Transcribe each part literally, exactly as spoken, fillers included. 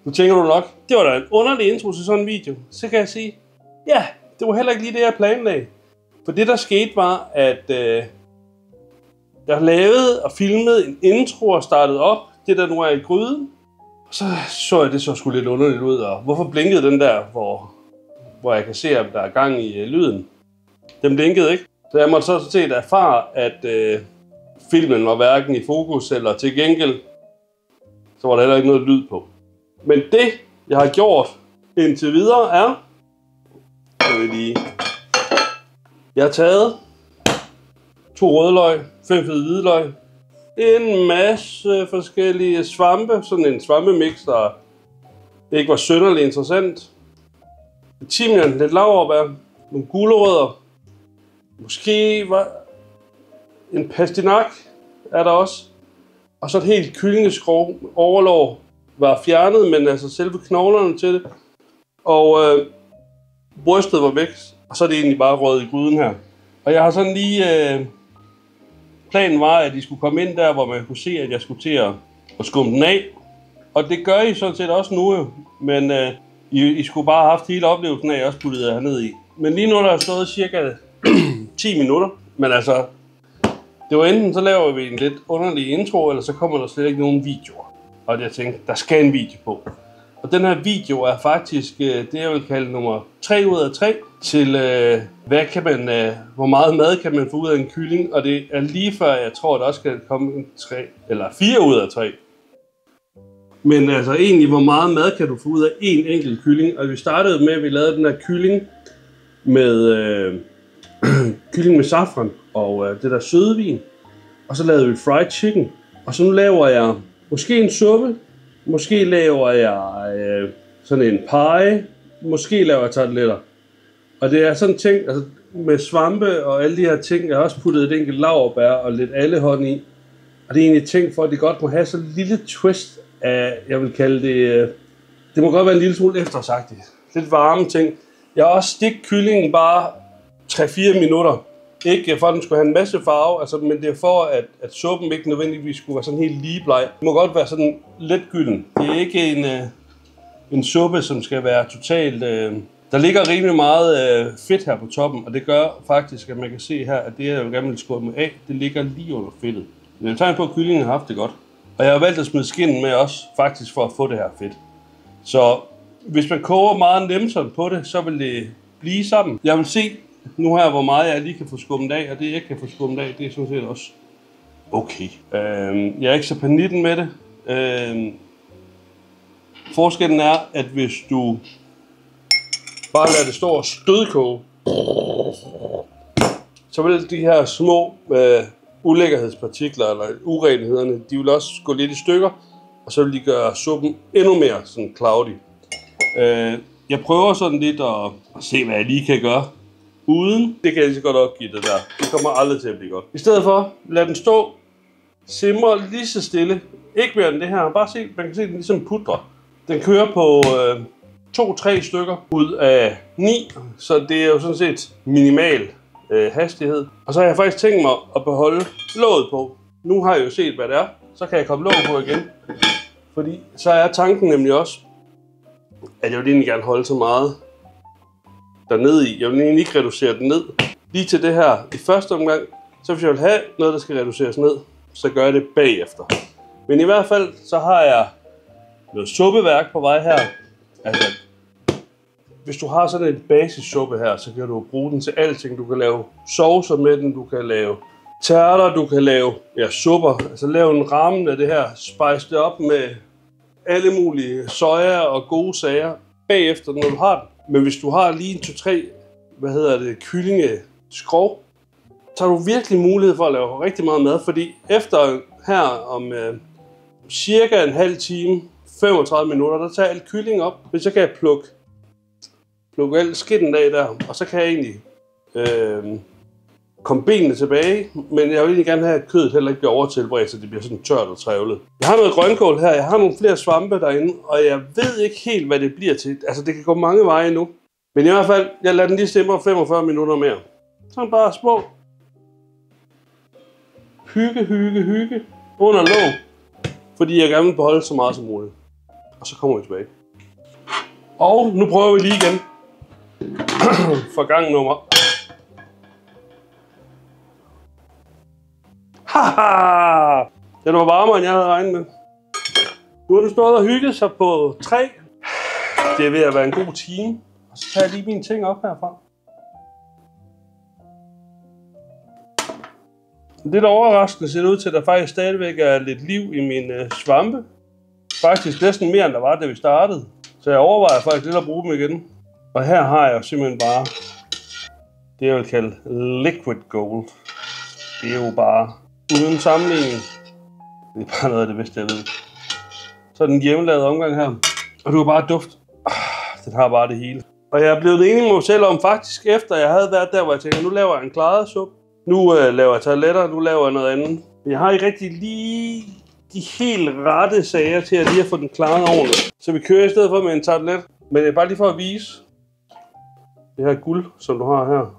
Nu tænker du nok, det var da en underlig intro til sådan en video. Så kan jeg sige, ja, det var heller ikke lige det, jeg planlagde. For det, der skete, var, at øh, jeg lavede og filmede en intro og startede op. Det der nu er i gryden. Og så så jeg, det så sgu lidt underligt ud. Og hvorfor blinkede den der, hvor, hvor jeg kan se, at der er gang i øh, lyden? Den blinkede ikke. Så jeg måtte så set erfare, at øh, filmen var hverken i fokus eller til gengæld. Så var der heller ikke noget lyd på. Men det, jeg har gjort indtil videre, er... Jeg vil lige... Jeg har taget to rødløg, fem fede hvidløg, en masse forskellige svampe, sådan en svampemix, der ikke var synderligt interessant. Timian, lidt laurbær, nogle gulerødder, måske var en pastinak, er der også. Og så et helt kyllingeskrog, overlov var fjernet, men altså selve knoglerne til det. Og øh, brystet var væk, og så er det egentlig bare røget i gryden her. Og jeg har sådan lige... Øh, planen var, at I skulle komme ind der, hvor man kunne se, at jeg skulle til at, at skumme den af. Og det gør I sådan set også nu jo. Men øh, I, I skulle bare have haft hele oplevelsen af, at jeg også puttede herned i. Men lige nu der er stået cirka ti minutter. Men altså, det var enten så laver vi en lidt underlig intro, eller så kommer der slet ikke nogen videoer. Og jeg tænkte, der skal en video på. Og den her video er faktisk det, jeg vil kalde nummer tre ud af tre til, øh, hvad kan man, øh, hvor meget mad kan man få ud af en kylling. Og det er lige før, jeg tror, der også skal komme en tre eller fire ud af tre. Men altså egentlig, hvor meget mad kan du få ud af en enkelt kylling. Og vi startede med, at vi lavede den her kylling med, øh, kylling med safran og øh, det der sødvin. Og så lavede vi fried chicken. Og så nu laver jeg måske en suppe. Måske laver jeg øh, sådan en pie. Måske laver jeg tarteletter. Og det er sådan ting, altså med svampe og alle de her ting. Jeg har også puttet et enkelt laurbær og lidt allehånd i. Og det er egentlig ting for, at det godt må have sådan en lille twist af, jeg vil kalde det, øh, det må godt være en lille smule eftersagtigt. Lidt varme ting. Jeg har også stigt kyllingen bare tre fire minutter. Ikke for, at den skulle have en masse farve, altså, men det er for, at, at suppen ikke nødvendigvis skulle være sådan helt ligebleg. Det må godt være sådan let gylden. Det er ikke en, øh, en suppe, som skal være totalt... Øh... Der ligger rimelig meget øh, fedt her på toppen, og det gør faktisk, at man kan se her, at det, jeg gerne vil skåre med af, det ligger lige under fedtet. Det er et tegn på, at kyllingen har haft det godt. Og jeg har valgt at smide skinnen med også, faktisk for at få det her fedt. Så hvis man koger meget nemmere på det, så vil det blive sammen. Jeg vil se nu her, hvor meget jeg lige kan få skummet af, og det jeg kan få skummet af, det er sådan set også okay. Øhm, jeg er ikke så panitten med det. Øhm, forskellen er, at hvis du bare lader det stå og stødkoge, så vil de her små øh, ulækkerhedspartikler, eller urenhederne, de vil også gå lidt i stykker, og så vil de gøre suppen endnu mere sådan cloudy. Øh, jeg prøver sådan lidt at se, hvad jeg lige kan gøre uden. Det kan jeg lige så godt opgive det der. Det kommer aldrig til at blive godt. I stedet for, lad den stå, simre lige så stille. Ikke mere end det her. Bare se, man kan se den ligesom pudrer. Den kører på øh, to tre stykker ud af ni, så det er jo sådan set minimal øh, hastighed. Og så har jeg faktisk tænkt mig at beholde låget på. Nu har jeg jo set, hvad det er. Så kan jeg komme låget på igen. Fordi så er tanken nemlig også, at jeg vil egentlig gerne holde så meget dernede i. Jeg vil egentlig ikke reducere den ned. Lige til det her i første omgang, så hvis jeg vil have noget, der skal reduceres ned, så gør jeg det bagefter. Men i hvert fald, så har jeg noget suppeværk på vej her. Altså, hvis du har sådan en basissuppe her, så kan du bruge den til alting. Du kan lave saucer med den, du kan lave tærter, du kan lave ja, supper. Altså lave en ramme af det her, spice det op med alle mulige soja og gode sager bagefter, når du har den. Men hvis du har lige en to tre, hvad hedder det, kyllingeskrog, så har du virkelig mulighed for at lave rigtig meget mad, fordi efter her om øh, cirka en halv time, femogtredive minutter, der tager alt kylling op, men så kan jeg plukke, plukke alt skidten af der, og så kan jeg egentlig øh, komme benene tilbage, men jeg vil egentlig gerne have, at kødet heller ikke bliver overtilberedt, så det bliver sådan tørt og trævlet. Jeg har noget grønkål her, jeg har nogle flere svampe derinde, og jeg ved ikke helt, hvad det bliver til. Altså, det kan gå mange veje nu. Men i hvert fald, jeg lader den lige simre femogfyrre minutter mere. Sådan bare små. Hygge, hygge, hygge. Under låg. Fordi jeg gerne vil beholde så meget som muligt. Og så kommer vi tilbage. Og nu prøver vi lige igen. For gang nummer. Haha! Den var varmere, end jeg havde regnet med. Nu har du stået og hygget sig på tre. Det er ved at være en god time. Og så tager jeg lige mine ting op herfra. Lidt overraskende ser det ud til, at der faktisk stadigvæk er lidt liv i mine svampe. Faktisk næsten mere, end der var, da vi startede. Så jeg overvejer faktisk lidt at bruge dem igen. Og her har jeg simpelthen bare det, jeg vil kalde liquid gold. Det er jo bare uden sammenligning. Det er bare noget af det bedste, jeg ved. Så er den hjemmelavet omgang her. Og du kan bare duft. Den har bare det hele. Og jeg er blevet enig med mig selv om faktisk, efter jeg havde været der, hvor jeg tænkte, nu laver jeg en klaret-suppe. Nu øh, laver jeg tarteletter, nu laver jeg noget andet. Jeg har ikke rigtig lige de helt rette sager til at lige at få den klaret ordentligt. Så vi kører i stedet for med en tartelet. Men det er bare lige for at vise det her guld, som du har her.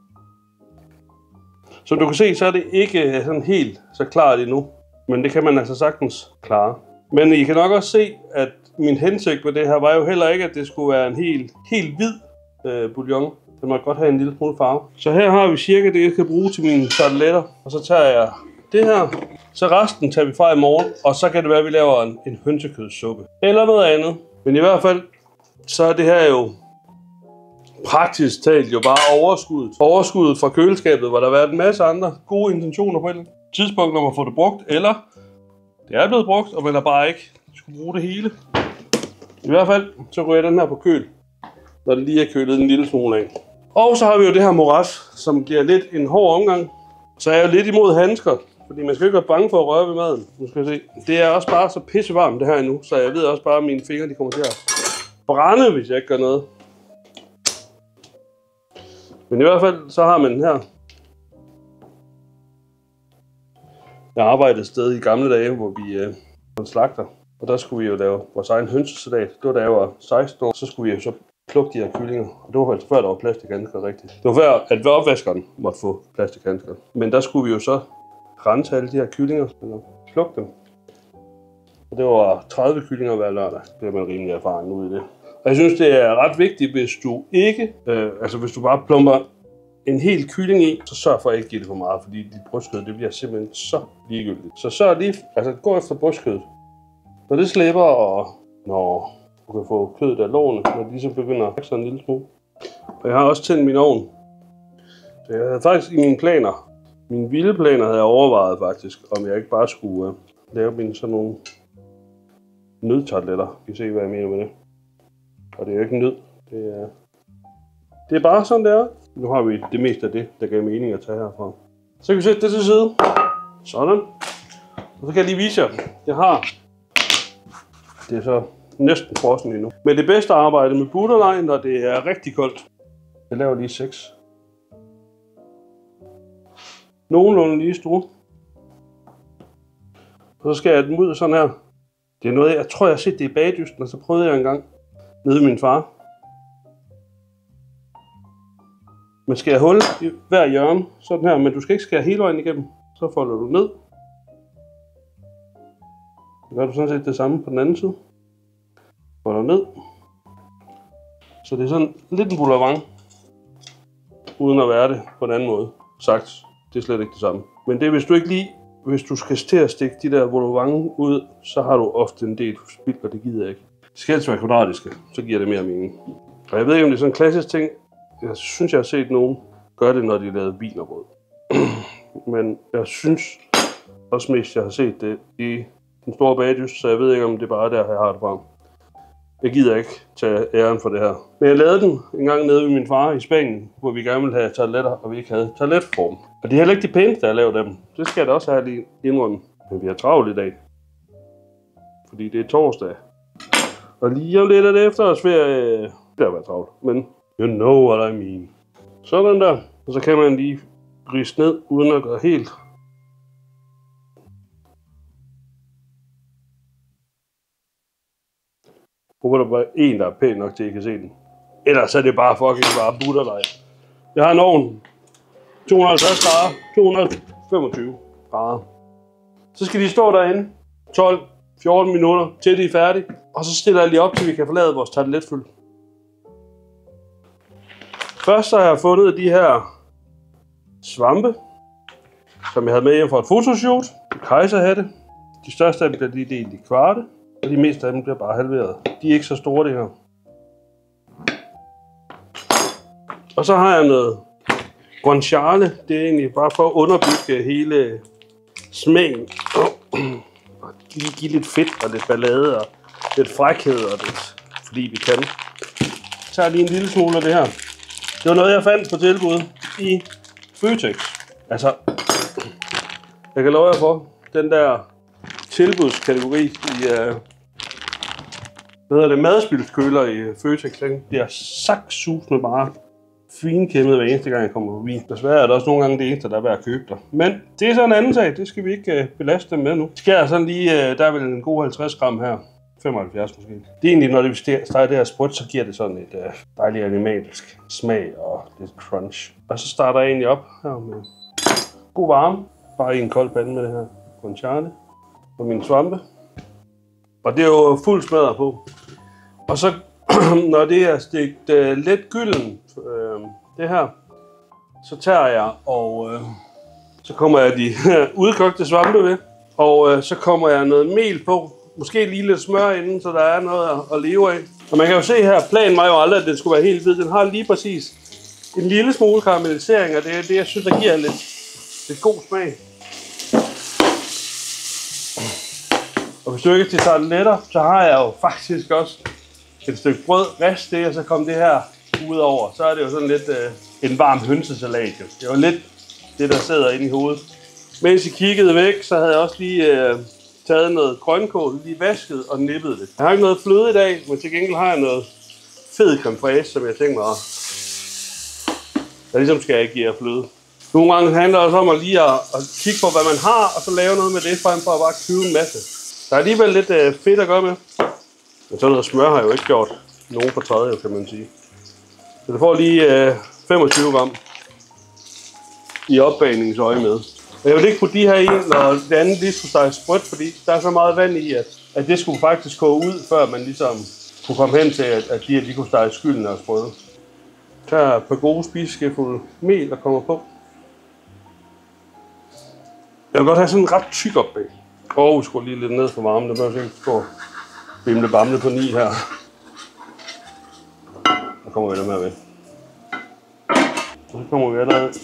Som du kan se, så er det ikke sådan helt så klart endnu. Men det kan man altså sagtens klare. Men I kan nok også se, at min hensigt med det her var jo heller ikke, at det skulle være en helt, helt hvid øh, bouillon. Den må godt have en lille smule farve. Så her har vi cirka det, jeg kan bruge til mine tarteletter. Og så tager jeg det her. Så resten tager vi fra i morgen. Og så kan det være, at vi laver en, en hønsekødssuppe. Eller noget andet. Men i hvert fald, så er det her jo praktisk talt jo bare overskuddet. Overskuddet fra køleskabet, hvor der har været en masse andre gode intentioner på et tidspunkt, når man får det brugt. Eller det er blevet brugt, og man har bare ikke skulle bruge det hele. I hvert fald, så går jeg den her på køl, når det lige er kølet en lille smule af. Og så har vi jo det her moras, som giver lidt en hård omgang. Så er jeg jo lidt imod handsker, fordi man skal ikke være bange for at røre ved maden. Nu skal jeg se. Det er også bare så pissevarmt det her endnu, så jeg ved også bare, at mine fingre de kommer til at brænde, hvis jeg ikke gør noget. Men i hvert fald, så har man den her. Jeg arbejdede et sted i gamle dage, hvor vi øh, var en slagter. Og der skulle vi jo lave vores egen hønsesalat. Det var da jeg var seksten år, så skulle vi jo så plukke de her kyllinger. Og det var faktisk før, der var plastikhandsker rigtigt. Det var før, at opvaskeren måtte få plastikhandsker. Men der skulle vi jo så rense alle de her kyllinger, eller plukke dem. Og det var tredive kyllinger hver lørdag. Det er man rimelig erfaring ud i det. Og jeg synes, det er ret vigtigt, hvis du ikke, øh, altså hvis du bare plumper en hel kylling i, så sørg for at ikke give det for meget, fordi dit brystkød, det bliver simpelthen så ligegyldigt. Så sørg lige, altså gå efter brystkødet. Når det slipper, og når du kan få kødet af lårene, når det ligesom begynder at sådan en lille smule. Og jeg har også tændt min ovn. Så jeg havde faktisk i mine planer, mine vilde planer havde jeg overvejet faktisk, om jeg ikke bare skulle uh, lave mine sådan nogle nødtarteletter. I kan se, hvad jeg mener med det. Og det er jo ikke nød. Det er, det er bare sådan, det er. Nu har vi det meste af det, der gav mening at tage herfra. Så kan vi sætte det til side. Sådan. Og så kan jeg lige vise jer. Jeg har... Det er så næsten frossen endnu. Men det bedste arbejde med butterlejen, når det er rigtig koldt. Jeg laver lige seks. Nogenlunde lige store. Og så skal jeg dem ud sådan her. Det er noget, jeg tror, jeg har set det i bagdysten, og så prøvede jeg engang nede ved min far. Man skærer hul i hver hjørne, sådan her, men du skal ikke skære hele vejen igennem. Så folder du ned. Så gør du sådan set det samme på den anden side. Folder ned. Så det er sådan lidt en boulevard, uden at være det på en anden måde. Sagt, det er slet ikke det samme. Men det er, hvis du ikke lige, hvis du skal til at stikke de der boulevard ud, så har du ofte en del spild, og det gider jeg ikke. Det skal helst være kvadratiske, så giver det mere mening. Og jeg ved ikke, om det er sådan en klassisk ting. Jeg synes, jeg har set nogen gøre det, når de lavede wienerbrød. Men jeg synes også mest, jeg har set det i den store bagdyst, så jeg ved ikke, om det er bare der, jeg har det fra. Jeg gider ikke tage æren for det her. Men jeg lavede den en gang nede ved min far i Spanien, hvor vi gerne ville have tarteletter, og vi ikke havde tarteletform. Og det er heller ikke de pæneste, jeg lavede dem. Det skal jeg da også have lige indrømme. Men vi har travlt i dag. Fordi det er torsdag. Og lige om lidt af det efterårsferie, det har været travlt. Men you know what I mean. Sådan der. Og så kan man lige riste ned, uden at gøre helt. Håber der bare en, der er pæn nok til, at I kan se den. Ellers er det bare fucking bare butterlej. Jeg har en ovn. to hundrede og halvtreds grader. to hundrede og femogtyve grader. Så skal de stå derinde. tolv fjorten minutter til de er færdige. Og så stiller jeg lige op, til vi kan forlade vores tarteletfyld. Først så har jeg fundet de her svampe, som jeg havde med hjem fra et fotoshoot. Kejserhatte. De største af dem bliver lige delt i kvarte, og de meste af dem bliver bare halveret. De er ikke så store, det her. Og så har jeg noget guanciale. Det er egentlig bare for at underbygge hele smagen. Og lige give lidt fedt og lidt ballade og lidt frækhed og lidt, fordi vi kan. Så tager jeg lige en lille smule af det her. Det var noget, jeg fandt på tilbud i Føtex. Altså, jeg kan love jer for, den der tilbudskategori i uh, hvad hedder det, madspildskøler i Føtex, den bliver saktsusende bare finkæmmet hver eneste gang, jeg kommer forbi. Desværre er der også nogle gange det eneste, der er værd at købe der. Men det er så en anden sag, det skal vi ikke uh, belaste dem med nu. Skal jeg sådan lige, uh, der er vel en god halvtreds gram her. femoghalvfjerds måske. Det er egentlig, når det steger det her sprødt, så giver det sådan et uh, dejligt animalsk smag og lidt crunch. Og så starter jeg egentlig op her med god varme. Bare i en kold pande med det her guanciale og mine svampe. Og det er jo fuld smadret på. Og så, når det er stegt uh, let gylden, uh, det her, så tager jeg og uh, så kommer jeg de udkogte svampe ved. Og uh, så kommer jeg noget mel på. Måske lige lidt smør inden, så der er noget at, at leve af. Og man kan jo se her, planen var jo aldrig, at den skulle være helt hvid. Den har lige præcis en lille smule karamellisering, og det er det, jeg synes, der giver lidt, lidt god smag. Og hvis du ikke tager den lettere, så har jeg jo faktisk også et stykke brød, rest det, og så kom det her ud over. Så er det jo sådan lidt øh, en varm hønsesalat. Jo. Det var lidt det, der sidder inde i hovedet. Mens I kiggede væk, så havde jeg også lige øh, taget noget grønkål, lige vasket og nippet det. Jeg har ikke noget fløde i dag, men til gengæld har jeg noget fed creme fraiche, som jeg tænker mig, der ligesom skal jeg give jer fløde. Nogle gange handler det også om at lige at, at kigge på, hvad man har, og så lave noget med det, frem for at bare købe en masse. Der er alligevel lidt øh, fedt at gøre med. Men sådan noget smør har jeg jo ikke gjort nogen for tredje, kan man sige. Så det får lige øh, femogtyve gram i opbagningsøje med. Jeg vil ikke putte de her i, når det andet lige skulle stege sprødt, fordi der er så meget vand i, at, at det skulle faktisk koge ud, før man ligesom kunne komme hen til, at, at de her de kunne stege skylden og sprøde. Så tager jeg et par gode spiseskefulde mel, der kommer på. Jeg vil godt have sådan en ret tyk opbag. Og vi skruer lige lidt ned for varmen, det bør jeg ikke få bimle bamle på ni her. Der kommer vi der med ved. Og så kommer vi allerede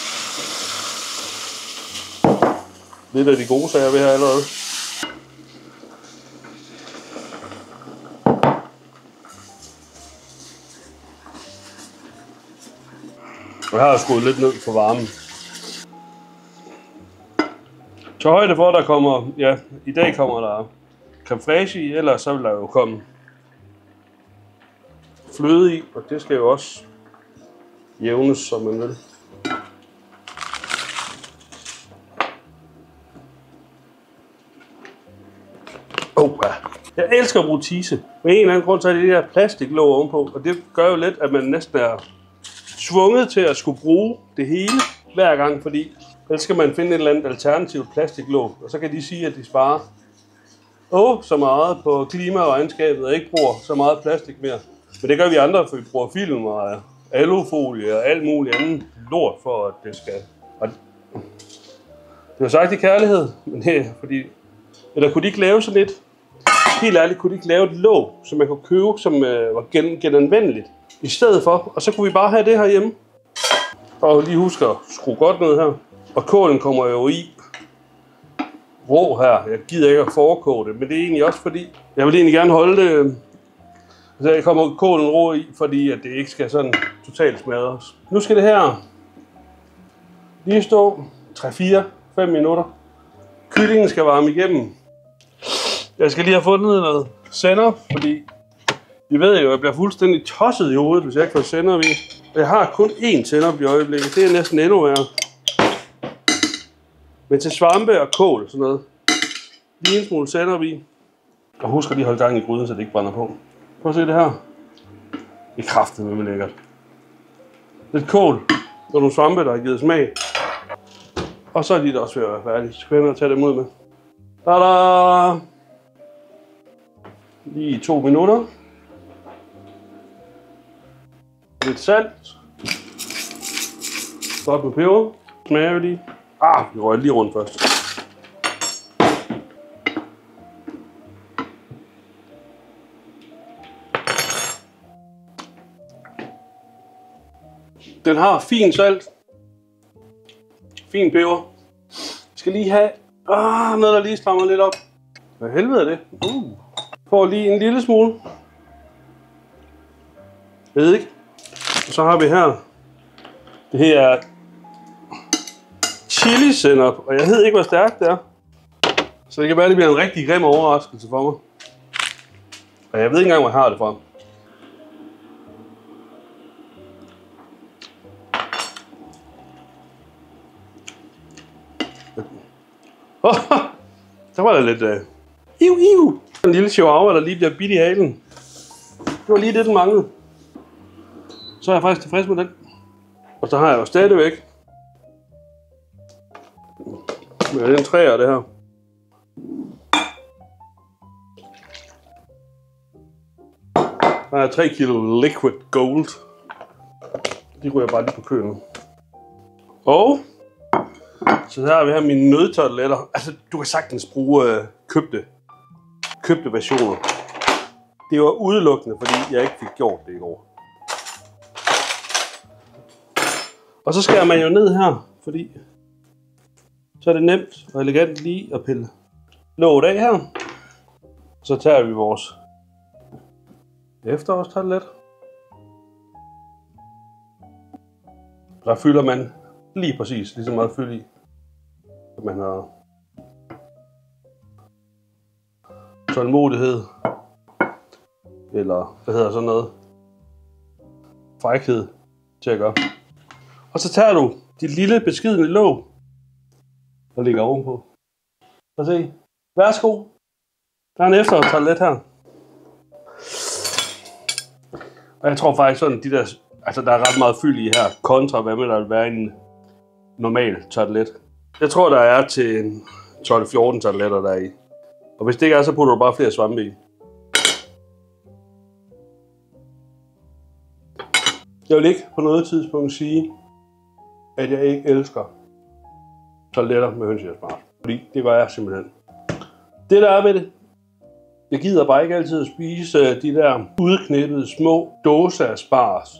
lidt af de gode sager ved her allerede. Og her har jeg skruet lidt ned for varmen. Så højde for, der kommer, ja, i dag kommer der creme fraiche i, ellers så vil der jo komme fløde i, og det skal jo også jævnes, som man vil. Opa. Jeg elsker at bruge tise. Med en eller anden grund så er det det her plastiklåg ovenpå, og det gør jo lidt, at man næsten er tvunget til at skulle bruge det hele hver gang, fordi ellers skal man finde et eller andet alternativt plastiklåg, og så kan de sige, at de sparer åh, så meget på klimaregnskabet og ikke bruger så meget plastik mere. Men det gør vi andre, for vi bruger film og alufolie og alt muligt andet lort for, at det skal. Og det var sagt i kærlighed, men det er fordi, eller kunne de ikke lave sådan et, helt ærligt, kunne de ikke lave et låg, som man kunne købe, som øh, var gen, genanvendeligt, i stedet for, og så kunne vi bare have det her hjemme. Og lige husk at skrue godt ned her. Og kålen kommer jo i rå her. Jeg gider ikke at forkoge det, men det er egentlig også fordi, jeg vil egentlig gerne holde det. Så jeg kommer kålen rå i, fordi at det ikke skal sådan totalt smadres. Nu skal det her lige stå tre fire fem minutter. Kyllingen skal varme igennem. Jeg skal lige have fundet noget sender, fordi I ved jo, at jeg bliver fuldstændig tosset i hovedet, hvis jeg ikke får sender i. Jeg har kun én sender i øjeblikket. Det er næsten endnu værre. Men til svampe og kål og sådan noget. Lige en smule sender i. Og husk at lige holde gang i gryden, så det ikke brænder på. Prøv at se det her. Det er kraftedeme med lækkert. Lidt kål og nogle svampe, der har givet smag. Og så er de da også ved at være færdige. Så kan jeg tage dem ud med. Tada! Lige to minutter. Lidt salt. Godt med peber. Smager vi lige. Ah, vi rører lige rundt først. Den har fin salt. Fin peber. Vi skal lige have ah, noget, der lige strammer lidt op. Hvad helvede er det? Uh. Får lige en lille smule. Eddike. Og så har vi her. Det her er chili sennep, og jeg ved ikke, hvor stærkt det er. Så det kan være, det bliver en rigtig grim overraskelse for mig. Og jeg ved ikke engang, hvor jeg har det fra. Oh, der var der lidt... Uh... Iu, iu. En lille chihuahua, der lige bliver bidt i halen. Det var lige det, den manglede. Så er jeg faktisk tilfreds med den. Og så har jeg jo stadigvæk med den træer det her. Der er tre kilo liquid gold. De ryger bare lige på køen. Og så her har vi her mine nødtoteletter. Altså, du kan sagtens bruge øh, købte, købte versioner. Det var udelukkende, fordi jeg ikke fik gjort det i går. Og så skærer man jo ned her, fordi så er det nemt og elegant lige at pille låget af her. Så tager vi vores efterårstotelet. Der fylder man lige præcis lige så meget fyld i, at man har tålmodighed, eller hvad hedder sådan noget, frækhed til at gøre. Og så tager du dit lille beskidende låg, der ligger ovenpå. Og se, værsgo, der er en efterårstotelet her. Og jeg tror faktisk sådan, de der, altså der er ret meget fyld i her, kontra hvad med der vil være en normal totelet. Jeg tror, der er til tolv fjorten toteletter der i. Og hvis det ikke er, så putter du bare flere svampe i. Jeg vil ikke på noget tidspunkt sige, at jeg ikke elsker toteletter med hønsehjælpsmars. Fordi det gør jeg simpelthen. Det der er ved det, jeg gider bare ikke altid at spise de der udknippede små dåser af spars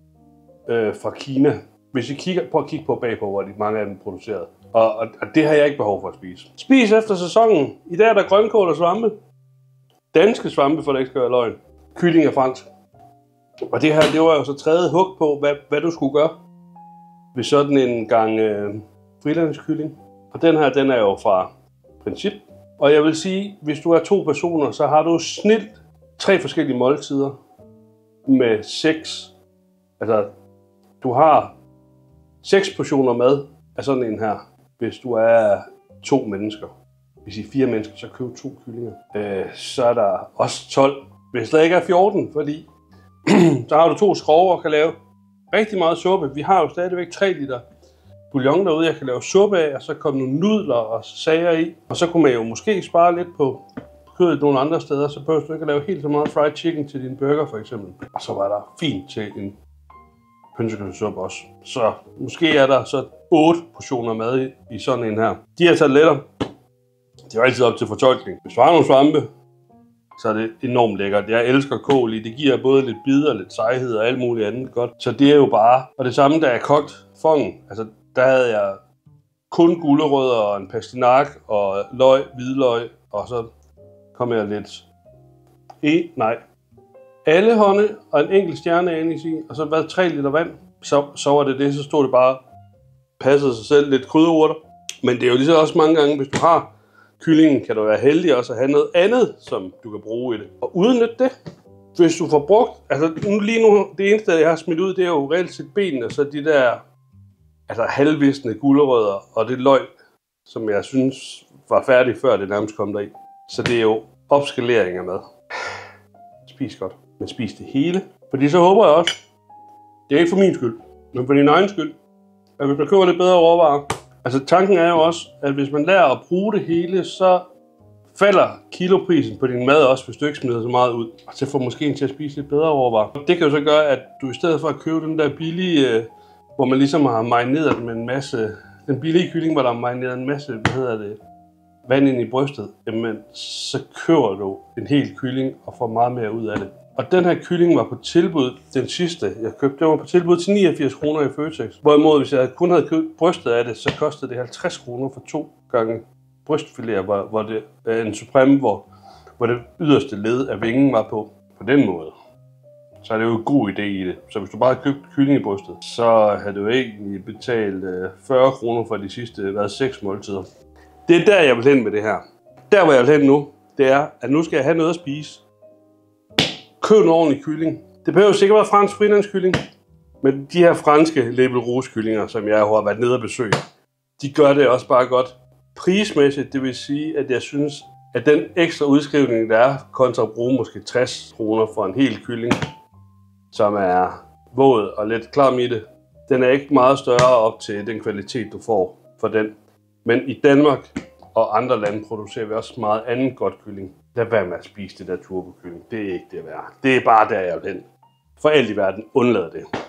øh, fra Kina. Hvis I kigger på at kigge på bagpå, hvor de mange af dem er produceret. Og, og, og det har jeg ikke behov for at spise. Spis efter sæsonen. I dag er der grønkål og svampe. Danske svampe, for det ikke skal være løgn. Kylling er fransk. Og det her, det var jo så tredje hug på, hvad, hvad du skulle gøre ved sådan en gang øh, frilandskylling. Og den her, den er jo fra Princip. Og jeg vil sige, hvis du er to personer, så har du snilt tre forskellige måltider med seks. Altså, du har seks portioner mad af sådan en her, hvis du er to mennesker. Hvis I er fire mennesker, så køb to kyllinger. Øh, så er der også tolv. Hvis der ikke er fjorten, fordi så har du to skrover og kan lave rigtig meget suppe. Vi har jo stadigvæk tre liter bouillon derude, jeg kan lave suppe af, og så kommer nogle nudler og sager i. Og så kunne man jo måske spare lidt på kødet nogle andre steder, så behøver du ikke at lave helt så meget fried chicken til din burger for eksempel. Og så var der fint til en hønsekødssuppe også. Så måske er der så otte portioner mad i, i sådan en her. De her toteletter, det er altid op til fortolkning. Hvis du har nogle svampe, så er det enormt lækkert. Jeg elsker kål i. Det giver både lidt bid og lidt sejhed og alt muligt andet godt. Så det er jo bare... Og det samme, da jeg kogt fongen, altså der havde jeg kun gulerødder og en pastinak og løg, hvidløg, og så kom jeg lidt... E, nej. Alle hånde og en enkelt stjerneanis i, og så hvad, tre liter vand. Så, så var det det, så stod det bare, passede sig selv lidt krydderurter. Men det er jo lige så også mange gange, hvis du har kyllingen, kan du være heldig også at have noget andet, som du kan bruge i det. Og udnytte det, hvis du får brugt, altså nu, lige nu, det eneste, jeg har smidt ud, det er jo reelt set benene, så de der altså halvvisne gulerødder og det løg, som jeg synes var færdig før det nærmest kom deri. Så det er jo opskalering af mad. Spis godt, men spis det hele. Fordi så håber jeg også, det er ikke for min skyld, men for din egen skyld, at hvis man køber lidt bedre råvarer. Altså tanken er jo også, at hvis man lærer at bruge det hele, så falder kiloprisen på din mad også, hvis du ikke smider så meget ud. Og så får måske en til at spise lidt bedre råvarer. Det kan jo så gøre, at du i stedet for at købe den der billige hvor man ligesom har marineret den med en masse... Den billige kylling, hvor der er marineret en masse, hvad hedder det, vand ind i brystet, jamen, så køber du en hel kylling og får meget mere ud af det. Og den her kylling var på tilbud, den sidste jeg købte, den var på tilbud til niogfirs kroner i Føtex. Hvorimod, hvis jeg kun havde købt brystet af det, så kostede det halvtreds kroner for to gange brystfilet, hvor, hvor det er en supreme, hvor, hvor det yderste led af vingen var på. På den måde. Så er det jo en god idé i det. Så hvis du bare købte kylling i brystet, så havde du egentlig betalt fyrre kroner for de sidste hvad, seks måltider. Det er der, jeg vil hen med det her. Der, hvor jeg vil hen nu, det er, at nu skal jeg have noget at spise. Køb en ordentlig kylling. Det behøver sikkert være fransk frilandskylling. Men de her franske Label Rouge kyllinger, som jeg har været nede og besøge, de gør det også bare godt. Prismæssigt, det vil sige, at jeg synes, at den ekstra udskrivning, der er, kontra at bruge måske tres kroner for en hel kylling, som er våd og lidt klam i det, den er ikke meget større op til den kvalitet, du får for den. Men i Danmark og andre lande producerer vi også meget andet godt kylling. Lad være med at spise det der turbokylling. Det er ikke det værd. Det er bare der, jeg vil hen. For alt i verden, undlad det.